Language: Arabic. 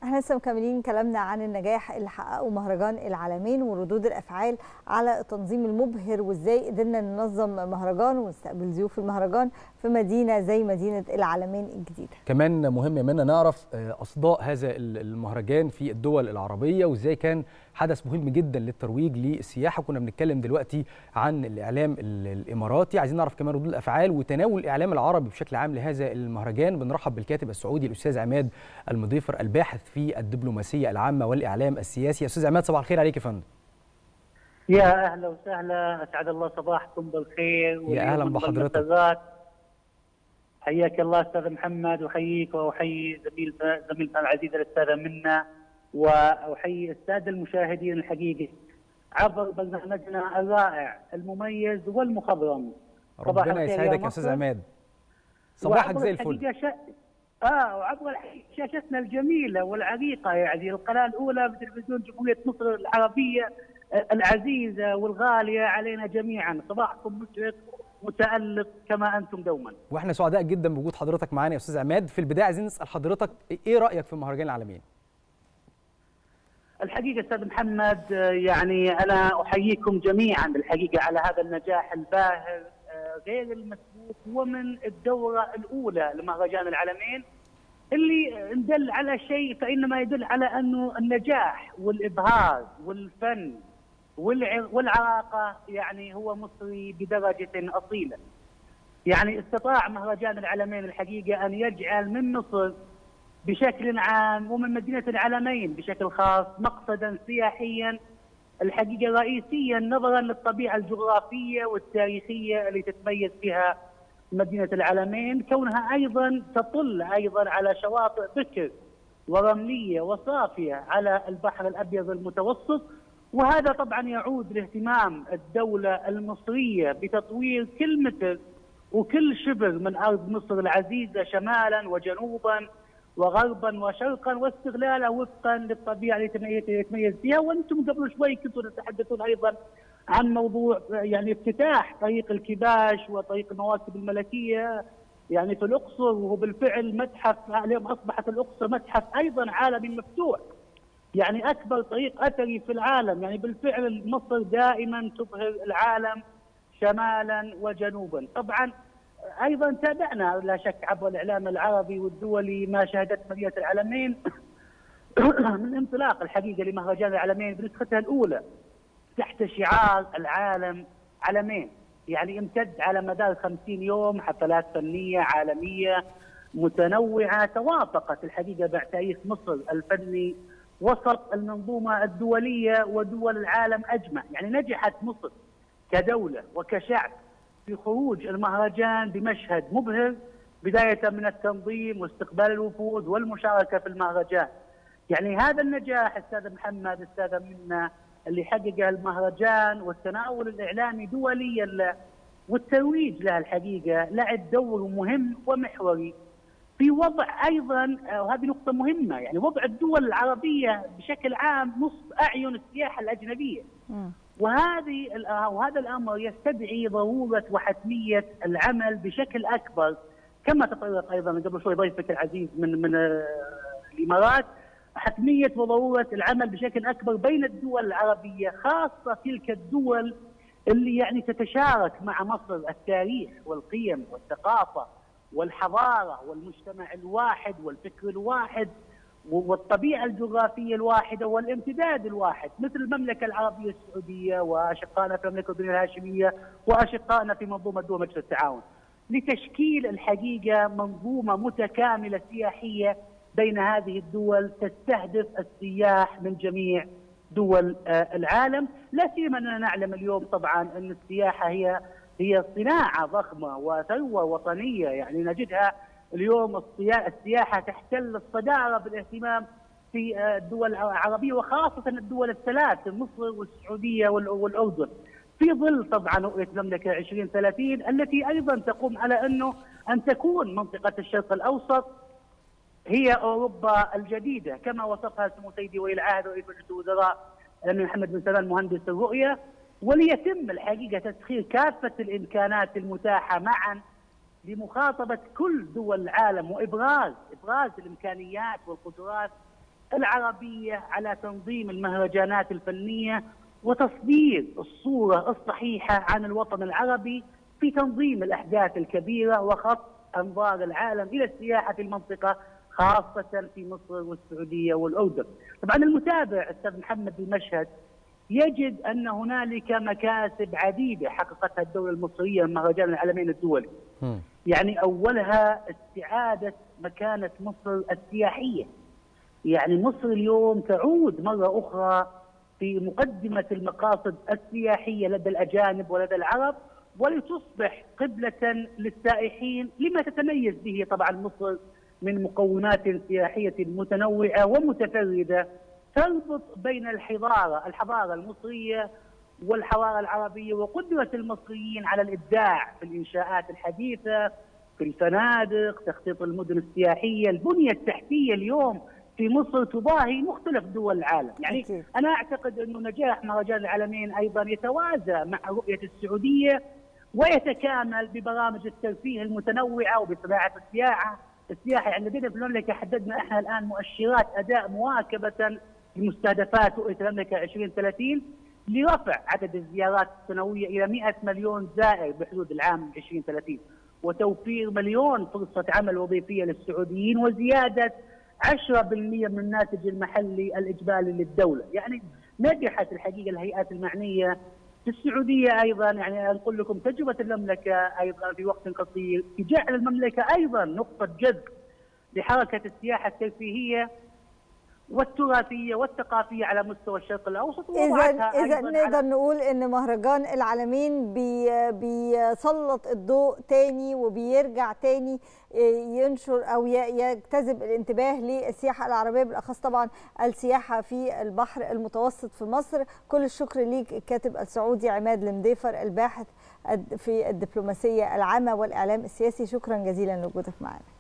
احنا لسه مكملين كلامنا عن النجاح اللي حققه مهرجان العالمين وردود الافعال على التنظيم المبهر، وازاي قدرنا ننظم مهرجان ونستقبل ضيوف المهرجان في مدينه زي مدينه العالمين الجديده. كمان مهم منا نعرف اصداء هذا المهرجان في الدول العربيه، وازاي كان حدث مهم جدا للترويج للسياحه. كنا بنتكلم دلوقتي عن الاعلام الاماراتي، عايزين نعرف كمان ردود الافعال وتناول الاعلام العربي بشكل عام لهذا المهرجان. بنرحب بالكاتب السعودي الاستاذ عماد المضيفر الباحث في الدبلوماسيه العامه والاعلام السياسي. استاذ عماد، صباح الخير عليك يا فندم. يا اهلا وسهلا، اسعد الله صباحكم بالخير. يا اهلا بحضرتك. حياك الله استاذ محمد، واحييك واحيي زميلتنا العزيزه الاستاذه منى، واحيي الساده المشاهدين الحقيقي عبر برنامجنا الرائع المميز والمخضرم. ربنا يسعدك يا استاذ عماد، صباحك زي الفل. وعبر شاشتنا الجميله والعريقه، يعني القناه الاولى بتلفزيون جمهوريه مصر العربيه العزيزه والغاليه علينا جميعا. صباحكم مشرق متألق كما انتم دوما. واحنا سعداء جدا بوجود حضرتك معانا يا استاذ عماد. في البدايه عايزين نسال حضرتك ايه رايك في مهرجان العالمين؟ الحقيقه استاذ محمد، يعني انا احييكم جميعا الحقيقه على هذا النجاح الباهر غير المسبوق، ومن الدوره الاولى لمهرجان العالمين اللي ندل على شيء فانما يدل على انه النجاح والابهار والفن والعراقه يعني هو مصري بدرجه اصيله. يعني استطاع مهرجان العالمين الحقيقه ان يجعل من مصر بشكل عام ومن مدينه العالمين بشكل خاص مقصدا سياحيا الحقيقه رئيسيا، نظرا للطبيعه الجغرافيه والتاريخيه اللي تتميز بها مدينه العالمين، كونها ايضا تطل ايضا على شواطئ بكر ورمليه وصافيه على البحر الابيض المتوسط. وهذا طبعا يعود لاهتمام الدوله المصريه بتطوير كل متر وكل شبر من ارض مصر العزيزه شمالا وجنوبا وغربا وشرقا، واستغلالها وفقا للطبيعه اللي يتميز فيها. وانتم قبل شوي كنتم تتحدثون ايضا عن موضوع يعني افتتاح طريق الكباش وطريق المواكب الملكيه يعني في الاقصر، وهو بالفعل متحف. اليوم اصبحت الاقصر متحف ايضا عالمي مفتوح، يعني اكبر طريق اثري في العالم. يعني بالفعل مصر دائما تبهر العالم شمالا وجنوبا. طبعا ايضا تابعنا لا شك عبر الاعلام العربي والدولي ما شهدت مدينه العالمين من انطلاق الحقيقه لمهرجان العالمين بنسختها الاولى تحت شعار العالم عالمين، يعني امتد على مدار 50 يوم حفلات فنيه عالميه متنوعه توافقت الحقيقه مع تاريخ مصر الفني وسط المنظومه الدوليه ودول العالم اجمع. يعني نجحت مصر كدوله وكشعب في خروج المهرجان بمشهد مبهر، بدايه من التنظيم واستقبال الوفود والمشاركه في المهرجان. يعني هذا النجاح استاذ محمد استاذه منى اللي حققه المهرجان والتناول الاعلامي دوليا له والترويج له الحقيقه لعب دور مهم ومحوري في وضع ايضا، وهذه نقطه مهمه، يعني وضع الدول العربيه بشكل عام نصب اعين السياحه الاجنبيه. وهذا الامر يستدعي ضروره وحتميه العمل بشكل اكبر، كما تطرق ايضا قبل شوي ضيفك العزيز من الامارات، حتميه وضروره العمل بشكل اكبر بين الدول العربيه، خاصه تلك الدول اللي يعني تتشارك مع مصر التاريخ والقيم والثقافه والحضاره والمجتمع الواحد والفكر الواحد والطبيعه الجغرافيه الواحده والامتداد الواحد، مثل المملكه العربيه السعوديه واشقائنا في المملكه الأردنية الهاشميه واشقائنا في منظومه دول مجلس التعاون، لتشكيل الحقيقه منظومه متكامله سياحيه بين هذه الدول تستهدف السياح من جميع دول العالم. لا سيما اننا نعلم اليوم طبعا ان السياحه هي صناعه ضخمه وثروه وطنيه، يعني نجدها اليوم السياحه تحتل الصداره بالاهتمام في الدول العربيه وخاصه الدول الثلاث مصر والسعوديه والاردن، في ظل طبعا رؤيه المملكه 2030 التي ايضا تقوم على ان تكون منطقه الشرق الاوسط هي اوروبا الجديده، كما وصفها سمو سيدي ولي العهد رئيس مجلس الوزراء الامير محمد بن سلمان مهندس الرؤيه. وليتم الحقيقه تسخير كافه الامكانات المتاحه معا لمخاطبه كل دول العالم وابراز الامكانيات والقدرات العربية على تنظيم المهرجانات الفنية وتصدير الصورة الصحيحة عن الوطن العربي في تنظيم الأحداث الكبيرة وخط أنظار العالم إلى السياحة في المنطقة، خاصة في مصر والسعودية والأردن. طبعا المتابع أستاذ محمد المشهد يجد أن هنالك مكاسب عديدة حققتها الدولة المصرية من مهرجان العالمين الدولي. يعني أولها استعادة مكانة مصر السياحية. يعني مصر اليوم تعود مرة أخرى في مقدمة المقاصد السياحية لدى الأجانب ولدى العرب، ولتصبح قبلة للسائحين لما تتميز به طبعا مصر من مكونات سياحية متنوعة ومتفردة تربط بين الحضارة المصرية والحضارة العربية، وقدرة المصريين على الإبداع في الإنشاءات الحديثة، في الفنادق، تخطيط المدن السياحية، البنية التحتية اليوم في مصر تضاهي مختلف دول العالم. يعني أنا أعتقد أنه نجاح مهرجان العالمين أيضا يتوازى مع رؤية السعودية ويتكامل ببرامج الترفيه المتنوعة وبصناعة السياحة. يعني لدينا في المملكة حددنا احنا الآن مؤشرات أداء مواكبة لمستهدفات رؤية المملكة 2030 لرفع عدد الزيارات السنوية إلى 100 مليون زائر بحدود العام 2030، وتوفير مليون فرصة عمل وظيفية للسعوديين، وزيادة 10% من الناتج المحلي الإجمالي للدولة. يعني نجحت الحقيقة الهيئات المعنية في السعودية أيضا، يعني أقول لكم تجربة المملكة أيضا في وقت قصير في جعل المملكة أيضا نقطة جذب لحركة السياحة الترفيهية والتراثية والثقافية على مستوى الشرق الأوسط. إذا نقدر نقول إن مهرجان العالمين بيسلط الضوء تاني وبيرجع تاني ينشر أو يجتذب الانتباه للسياحة العربية، بالأخص طبعا السياحة في البحر المتوسط في مصر. كل الشكر ليك الكاتب السعودي عماد المديفر الباحث في الدبلوماسية العامة والإعلام السياسي، شكرا جزيلا لوجودك معنا.